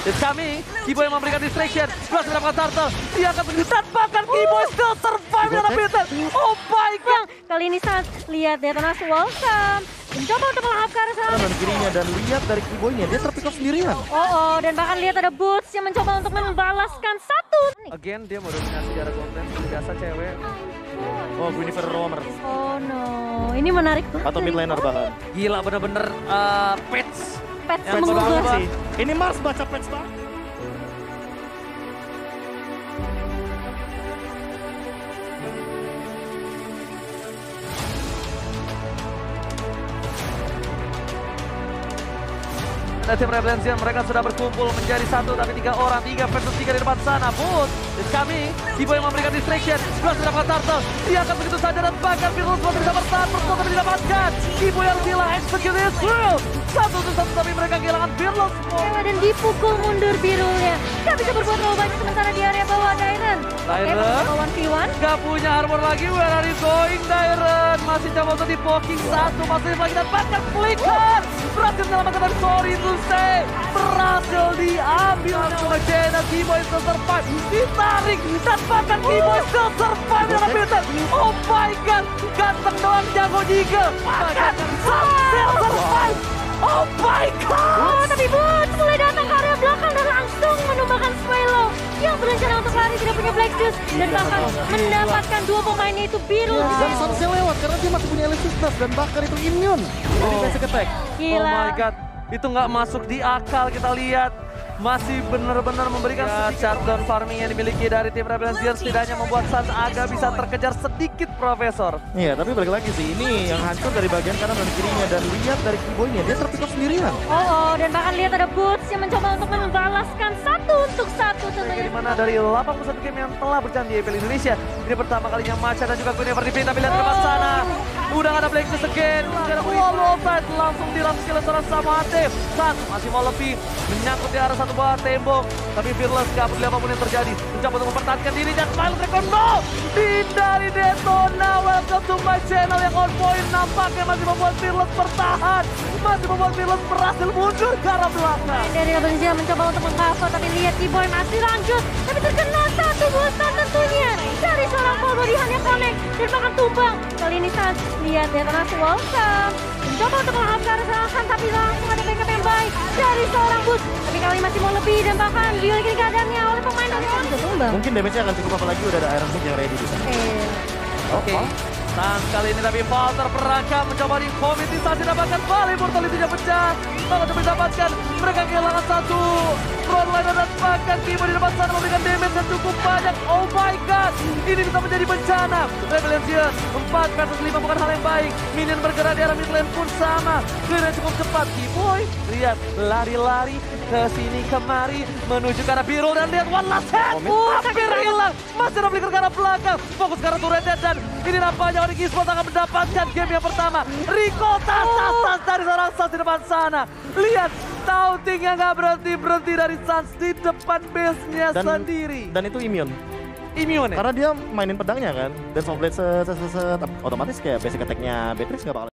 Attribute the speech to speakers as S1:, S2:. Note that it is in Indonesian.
S1: It's coming. Kiboy memberikan distraction. Berhasil mendapatkan turtle. Dia akan menjutan bahkan Kiboy still survive dalam beaten. Oh my god.
S2: Kali ini Sans, lihat Detonas welcome. Mencoba untuk melahap ke arah sana.
S3: Kanan kirinya dan lihat dari Kiboynya dia terpick off sendirian.
S2: Dan bahkan lihat ada Boots yang mencoba untuk membalaskan satu.
S1: Again dia mau dominasi di arah konten seperti biasa cewek.
S3: Oh, Guinevere Roamer.
S2: Oh no, ini menarik tuh.
S3: Atau mid laner bahkan.
S1: Gila bener-bener pets.
S2: Pets
S3: Patch
S2: mengubah.
S3: banget sih. Ini Mars baca patch banget.
S1: Dan tim Rebellion mereka sudah berkumpul menjadi satu tapi 3 orang, 3 versus 3 di depan sana. But it's coming. Kiboy yang memberikan distraction. Berhasil mendapatkan turtle. Dia akan begitu saja dan bahkan Virus masih bisa bertahan. Pertama tapi didapatkan. Kiboy harus hilang. Execute is real. 1-1 tapi mereka kehilangan Virus.
S2: Dan dipukul mundur birunya. Gak bisa berbuat terlalu banyak sementara di area bawah Dairen. Lawan V1.
S1: Gak punya armor lagi. Where are you going Dairen? Masih coba untuk di poking satu. Masih lagi dan bahkan flicker. Berhasil menyelamatkan dari Sorry to say. Berhasil diambil sama Jena. Kiboy still survive. Ditarik. Dan bahkan Kiboy still survive dalam beaten. Oh my god. Ganteng doang jago juga. Bahkan still survive. Oh my god.
S2: Tapi Boots mulai datang ke area belakang dan langsung menumbangkan Swallow yang berencana untuk lari, tidak punya Black Juice dan bahkan mendapatkan 2 pemainnya itu biru.
S3: Dan Sansel lewat karena dia masih punya Electric Blast dan bahkan itu immune dari basic attack.
S2: Gila.
S1: Oh my god. Itu nggak masuk di akal, kita lihat. Masih benar-benar memberikan shutdown farming yang dimiliki dari tim Rebellion setidaknya membuat Sans agak bisa terkejar sedikit Profesor.
S3: Iya, tapi balik lagi sih, ini yang hancur dari bagian kanan dan kirinya dan lihat dari Kiboynya dia terpick off sendirian.
S2: Dan bahkan lihat ada Boots yang mencoba untuk membalaskan 1-1 tentunya.
S1: Dimana dari 81 game yang telah berjalan di EPL Indonesia, ini pertama kalinya Macha dan juga Guinevere dipilih, tapi lihat ke depan sana. Udah gak ada Black Juice again, wall fight langsung dilangsung seorang Samate. Sans masih mau lebih menyangkut di arah satu buah tembok, tapi Fearless gak peduli apapun yang terjadi, mencoba untuk mempertahankan diri dan Smile Dragon no! Dari Detona, welcome to my channel yang on point, nampaknya masih membuat Fearless bertahan, masih membuat Fearless berhasil mundur ke arah belakang.
S2: Dari Rebellion mencoba untuk mengcover, tapi lihat Kiboy masih lanjut, tapi terkena satu bullshot tentunya dari seorang full body hanya connect dan bahkan tumbang. Kali ini Sans, lihat Detonas welcome, mencoba untuk melahap ke arah serangan, tapi langsung ada backup yang baik dari seorang Boots, tapi kali masih mau lebih dan bahkan dibalikin keadaannya oleh pemain dari Sans tumbang.
S3: Mungkin damage-nya akan cukup, apalagi udah ada Iron Hook yang ready di sana.
S1: Oke. Sans kali ini tapi Valter perangkap mencoba di komiti saat didapatkan balik mortality-nya pecah. Kalau untuk mendapatkan mereka kehilangan satu frontliner dan bahkan Kiboy di depan sana memberikan damage yang cukup banyak. Oh my god, ini bisa menjadi bencana. Rebellion 4 versus 5 bukan hal yang baik. Minion bergerak di arah mid lane pun sama. Clear yang cukup cepat. Kiboy lihat lari-lari ke sini kemari menuju ke arah biru dan lihat one last hit. Hampir hilang. Masih ada flicker ke arah belakang. Fokus ke arah turretnya dan ini nampaknya Onyx Esports akan mendapatkan game yang pertama. Rico tas dari seorang Sans di depan sana. Lihat tauntingnya nggak berhenti dari Sans di depan base-nya sendiri.
S3: Dan itu immune.
S1: Immune ya?
S3: Karena dia mainin pedangnya kan. Dan Soulblade otomatis kayak basic attack-nya Beatrix nggak bakal